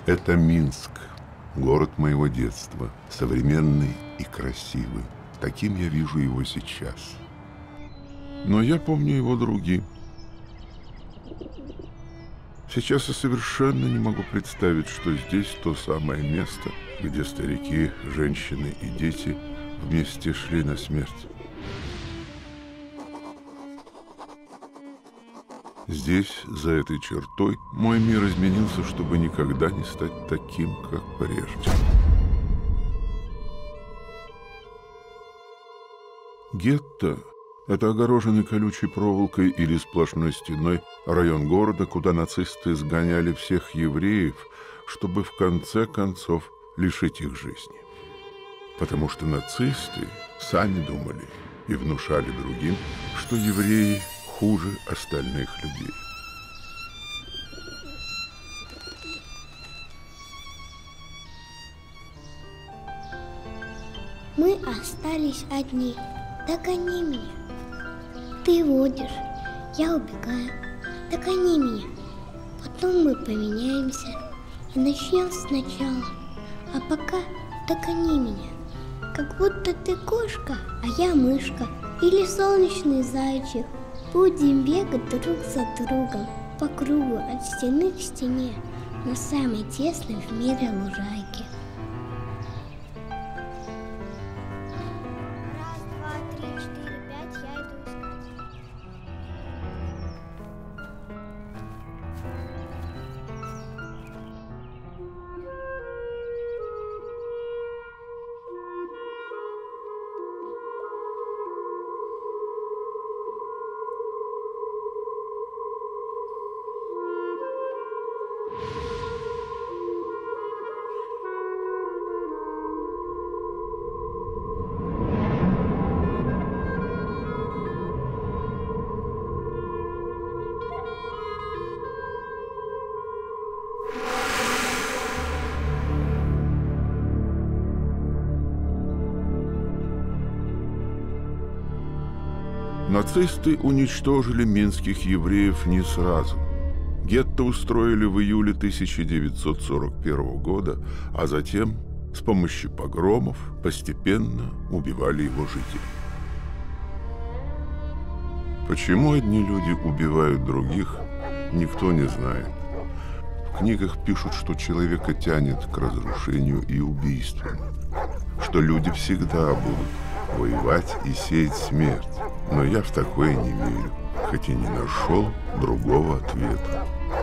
Это Минск, город моего детства, современный и красивый. Таким я вижу его сейчас. Но я помню его другим. Сейчас я совершенно не могу представить, что здесь то самое место, где старики, женщины и дети вместе шли на смерть. Здесь, за этой чертой, мой мир изменился, чтобы никогда не стать таким, как прежде. Гетто – это огороженный колючей проволокой или сплошной стеной район города, куда нацисты сгоняли всех евреев, чтобы в конце концов лишить их жизни. Потому что нацисты сами думали и внушали другим, что евреи хуже остальных людей. Мы остались одни. Догони меня. Ты водишь, я убегаю. Догони меня. Потом мы поменяемся и начнем сначала. А пока догони меня. Как будто ты кошка, а я мышка. Или солнечный зайчик. Будем бегать друг за другом по кругу от стены к стене на самой тесной в мире лужайке. Раз, два, три, четыре, пять, я иду искать. Нацисты уничтожили минских евреев не сразу. Гетто устроили в июле 1941 года, а затем с помощью погромов постепенно убивали его жителей. Почему одни люди убивают других, никто не знает. В книгах пишут, что человека тянет к разрушению и убийствам, что люди всегда будут воевать и сеять смерть. Но я в такое не верю, хоть и не нашел другого ответа.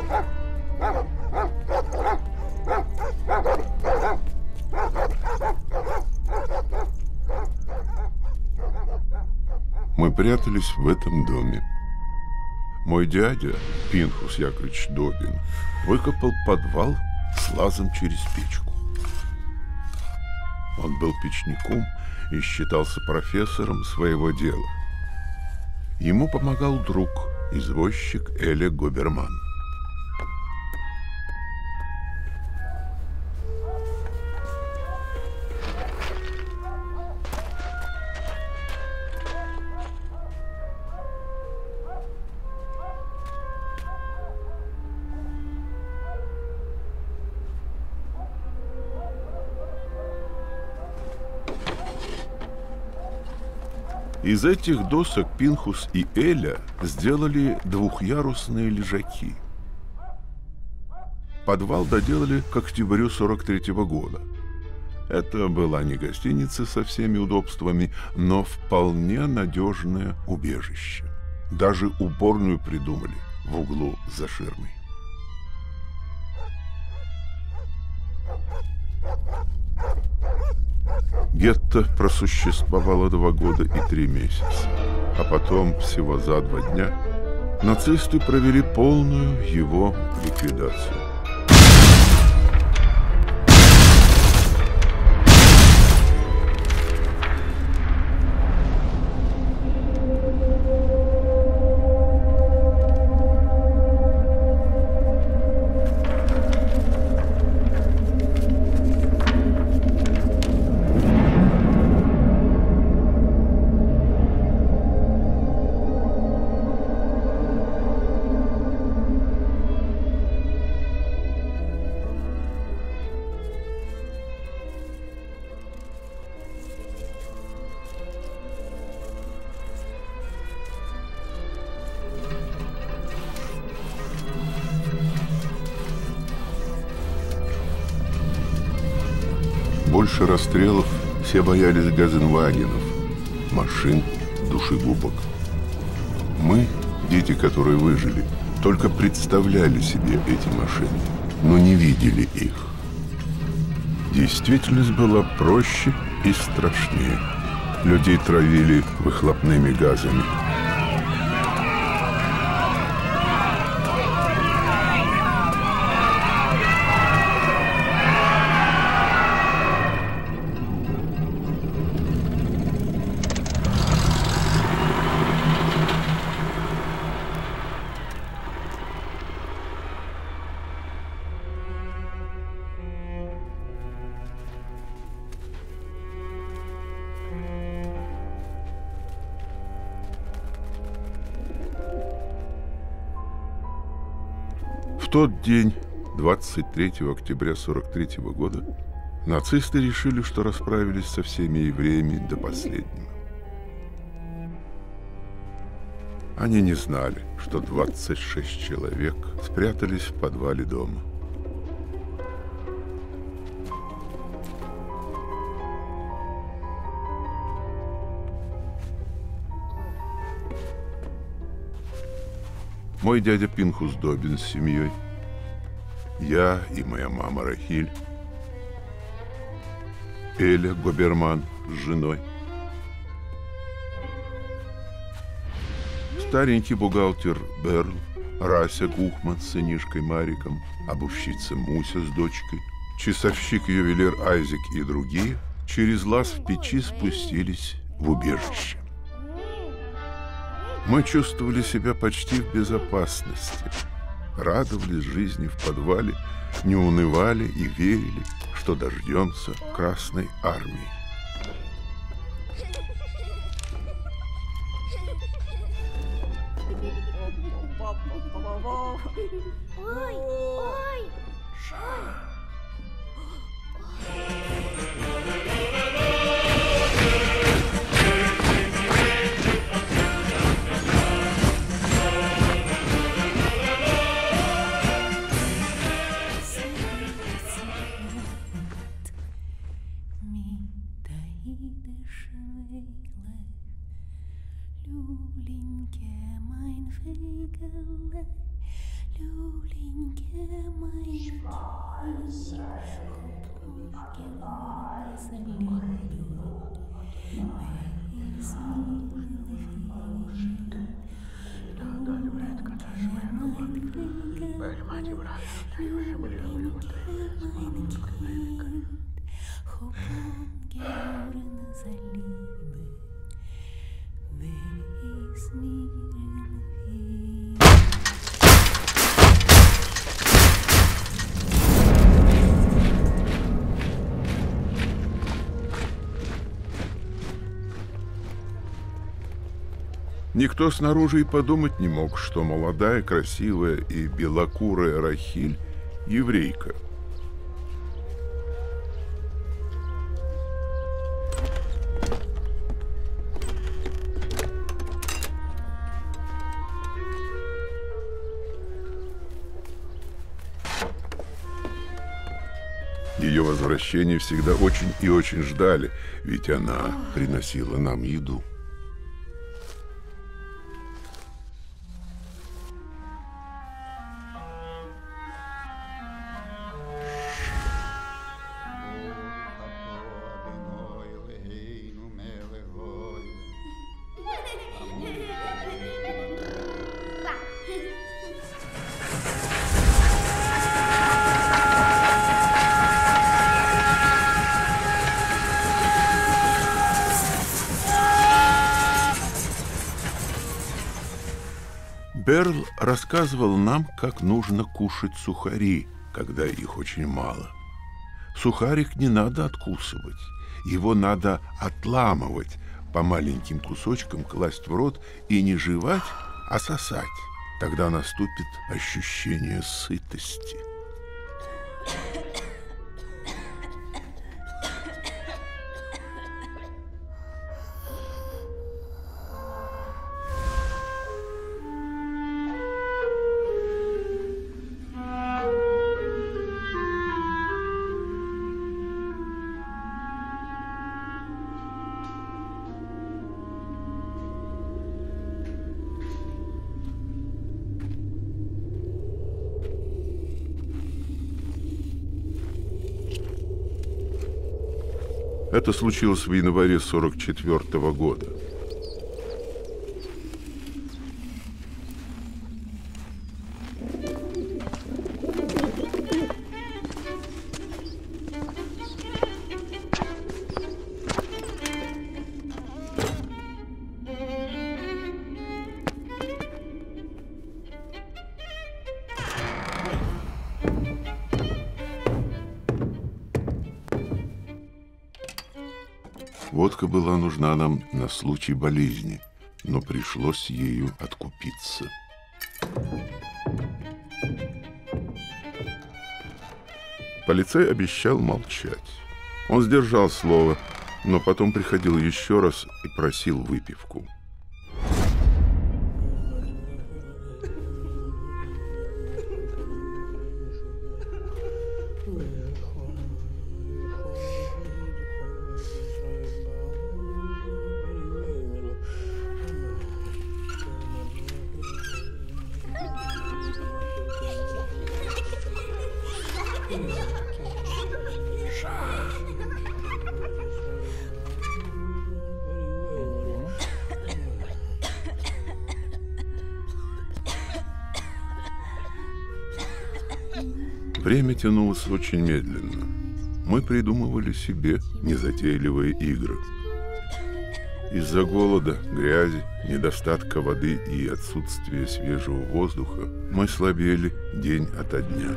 Мы прятались в этом доме. Мой дядя, Пинхус Яковлевич Добин, выкопал подвал с лазом через печку. Он был печником и считался профессором своего дела. Ему помогал друг, извозчик Эля Гоберман. Из этих досок Пинхус и Эля сделали двухъярусные лежаки. Подвал доделали к октябрю 43-го года. Это была не гостиница со всеми удобствами, но вполне надежное убежище. Даже уборную придумали в углу за ширмой. Гетто просуществовало 2 года и 3 месяца, а потом, всего за 2 дня, нацисты провели полную его ликвидацию. больше расстрелов, все боялись газенвагенов, машин, душегубок. Мы, дети, которые выжили, только представляли себе эти машины, но не видели их. Действительность была проще и страшнее. Людей травили выхлопными газами. В тот день, 23 октября 1943 года, нацисты решили, что расправились со всеми евреями до последнего. Они не знали, что 26 человек спрятались в подвале дома. Мой дядя Пинхус Добин с семьей, я и моя мама Рахиль, Эля Гоберман с женой, старенький бухгалтер Берл, Рася Гухман с сынишкой Мариком, обувщица Муся с дочкой, часовщик-ювелир Айзек и другие через лаз в печи спустились в убежище. Мы чувствовали себя почти в безопасности, радовались жизни в подвале, не унывали и верили, что дождемся Красной Армии. Ой, ой! Никто снаружи и подумать не мог, что молодая, красивая и белокурая Рахиль — еврейка. Ее возвращение всегда очень и очень ждали, ведь она приносила нам еду. Берл рассказывал нам, как нужно кушать сухари, когда их очень мало. Сухарик не надо откусывать, его надо отламывать, по маленьким кусочкам класть в рот и не жевать, а сосать. Тогда наступит ощущение сытости. Это случилось в январе 44-го года. Водка была нужна нам на случай болезни, но пришлось ею откупиться. Полицай обещал молчать. Он сдержал слово, но потом приходил еще раз и просил выпивку. Время тянулось очень медленно. Мы придумывали себе незатейливые игры. Из-за голода, грязи, недостатка воды и отсутствия свежего воздуха мы слабели день ото дня.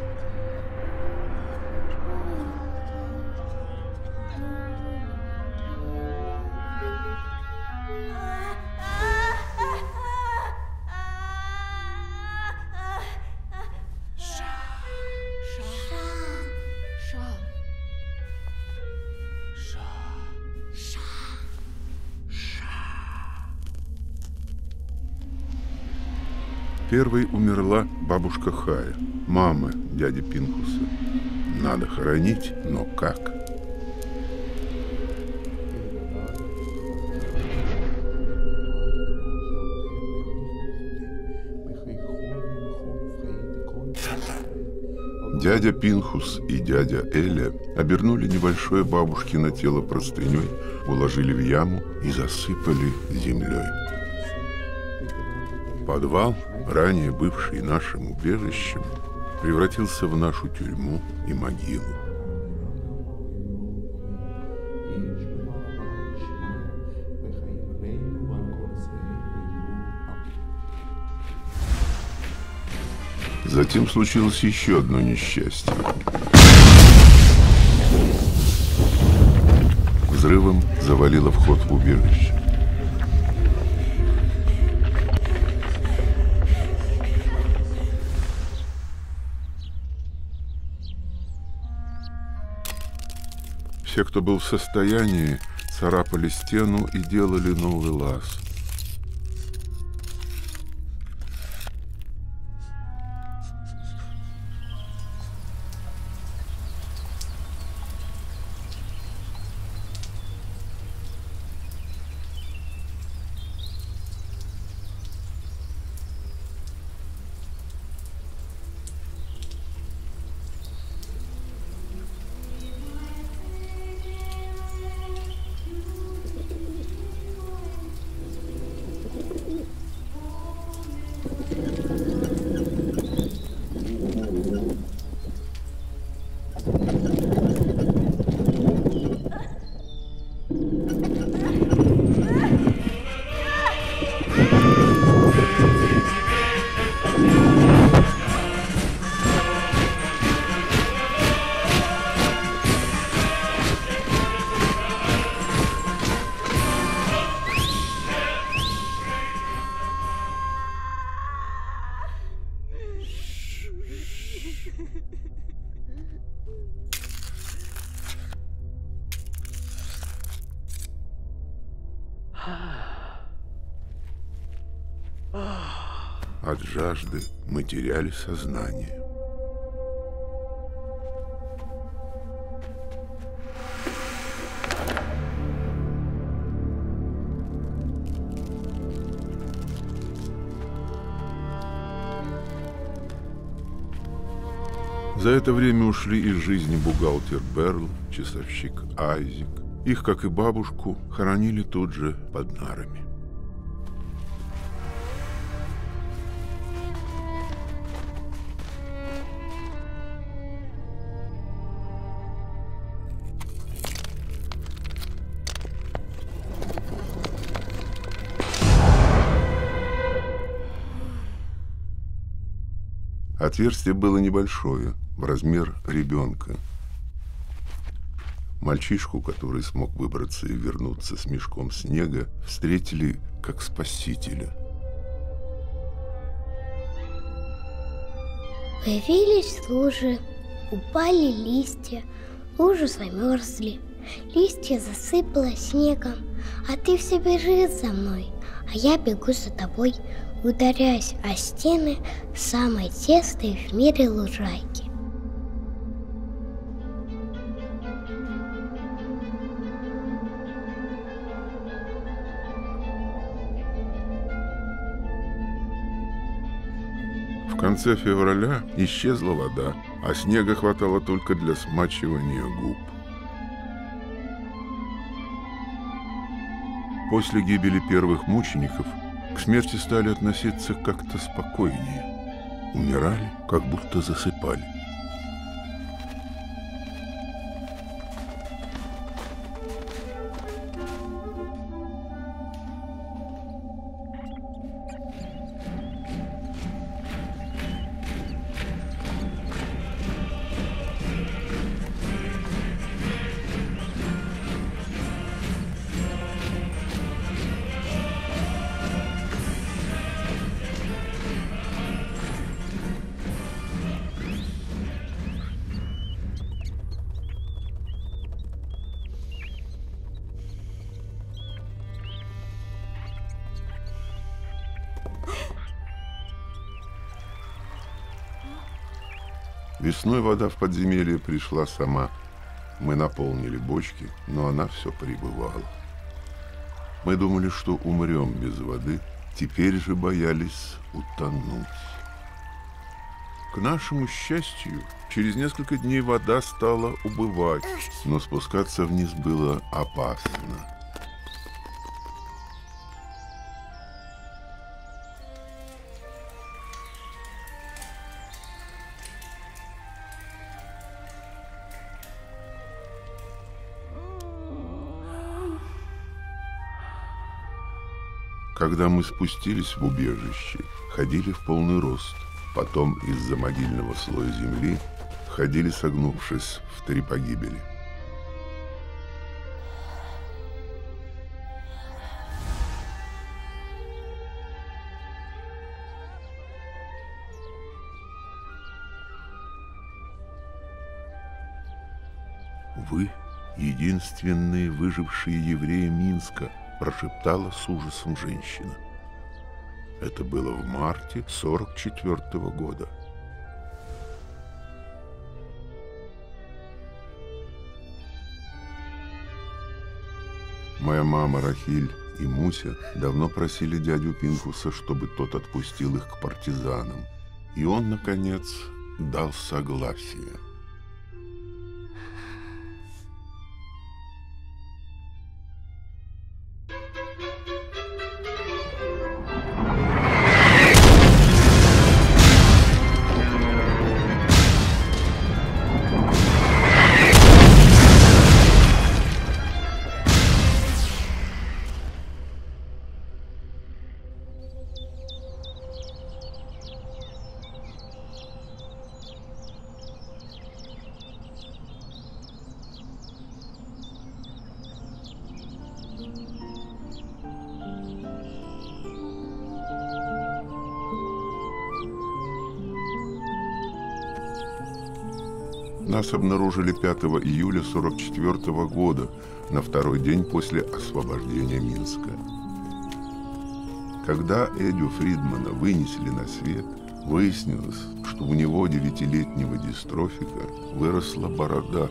Первой умерла бабушка Хая, мама дяди Пинхуса. Надо хоронить, но как? Дядя Пинхус и дядя Эля обернули небольшое бабушкино тело простыней, уложили в яму и засыпали землей. Подвал, ранее бывший нашим убежищем, превратился в нашу тюрьму и могилу. Затем случилось еще одно несчастье. Взрывом завалило вход в убежище. Все, кто был в состоянии, царапали стену и делали новый лаз. От жажды мы теряли сознание. За это время ушли из жизни бухгалтер Берл, часовщик Айзек, Их, как и бабушку, хоронили тут же под нарами. Отверстие было небольшое, в размер ребенка. Мальчишку, который смог выбраться и вернуться с мешком снега, встретили как спасителя. Появились лужи, упали листья, лужи замерзли, листья засыпало снегом, а ты все бежишь за мной, а я бегу за тобой, ударяясь о стены самой тесной в мире лужайки. В конце февраля исчезла вода, а снега хватало только для смачивания губ. После гибели первых мучеников к смерти стали относиться как-то спокойнее. Умирали, как будто засыпали. Весной вода в подземелье пришла сама. Мы наполнили бочки, но она все прибывала. Мы думали, что умрем без воды, теперь же боялись утонуть. К нашему счастью, через несколько дней вода стала убывать, но спускаться вниз было опасно. Когда мы спустились в убежище, ходили в полный рост. Потом из-за могильного слоя земли ходили, согнувшись в 3 погибели. «Вы — единственные выжившие евреи Минска», — прошептала с ужасом женщина. Это было в марте 1944 года. Моя мама Рахиль и Муся давно просили дядю Пинкуса, чтобы тот отпустил их к партизанам. И он, наконец, дал согласие. Нас обнаружили 5 июля 1944 года, на 2-й день после освобождения Минска. Когда Эдю Фридмана вынесли на свет, выяснилось, что у него, 9-летнего дистрофика, выросла борода.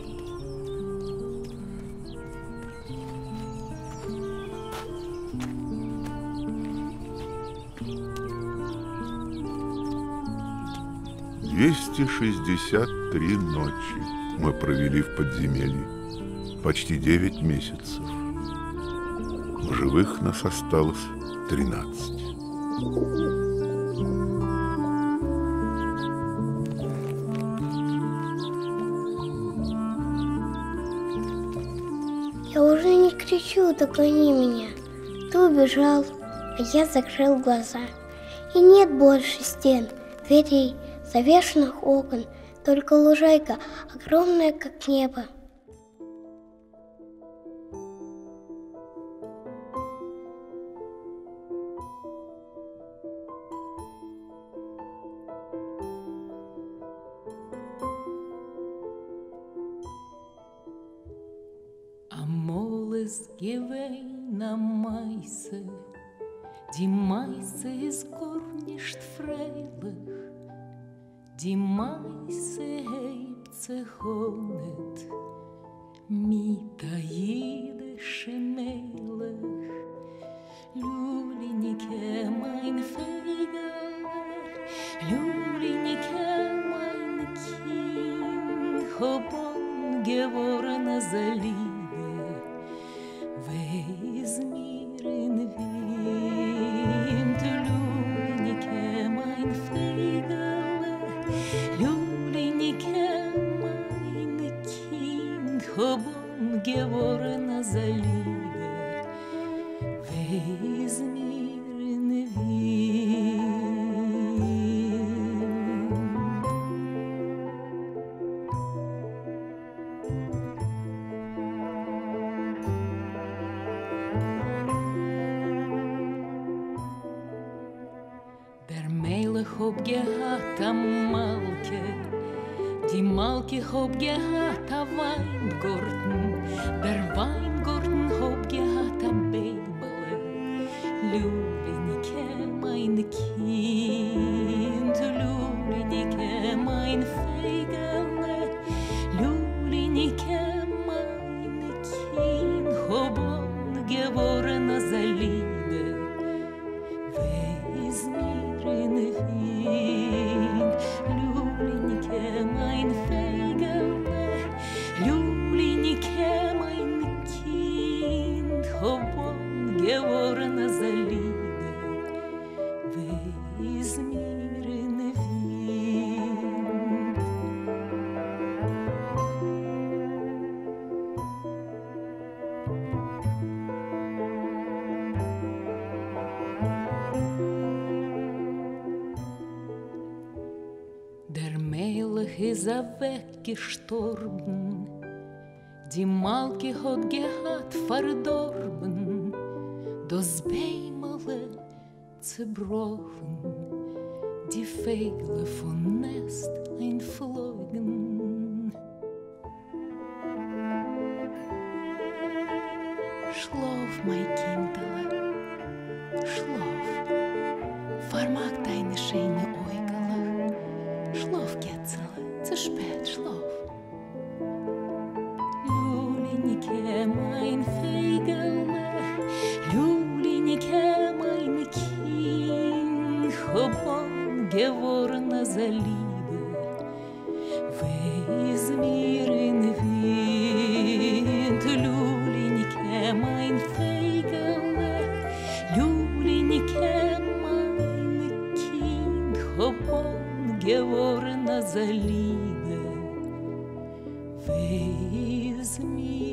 «263 ночи мы провели в подземелье. почти 9 месяцев. В живых нас осталось 13. Я уже не кричу, догони меня. Ты убежал, а я закрыл глаза. И нет больше стен, дверей, завешенных окон, только лужайка, огромная, как небо. Amores gewein am Meise, die Meise ist gar nicht freilich, die Meise hebt sich auch nicht mit der jüdischen Melech. Lulinike, mein Feiger, Lulinike, mein Kind, hobon geworden als Liebe, weis mir in Wind. Lulinike, mein Feiger, Lulinike, mein Kind, hobon geworden als Liebe, weis mir in Wind. Der Melech hob gehat am Malke, die Malke hob gehat a Weingarten, der Weingarten hob gehat a Babele. Lulinike, mein Kind, Lulinike, mein Feigele, Lulinike, mein Kind, hobon geworden als Liebe, weis mir in Wind. Lulinike, mein Feigele, Lulinike, mein Kind, hobon geworden als Liebe, weis mir in Wind. Der Melech ist weggestorben, die Malke hat gehat verdorben, das Beimele zerbrochen, die Vögel vom Nest einflogen. Schlaf, mein Kindele, schlaf, vermag deine schöne Äugele, schlaf, Kätzele, zu spät, schlaf. Lulinike, mein Feigele, Lulinike, mein Kind, hobon geworden als Liebe, weis mir in Wind. Lulinike, mein Feigele, Lulinike, mein Kind, hobon geworden als Liebe, weis mir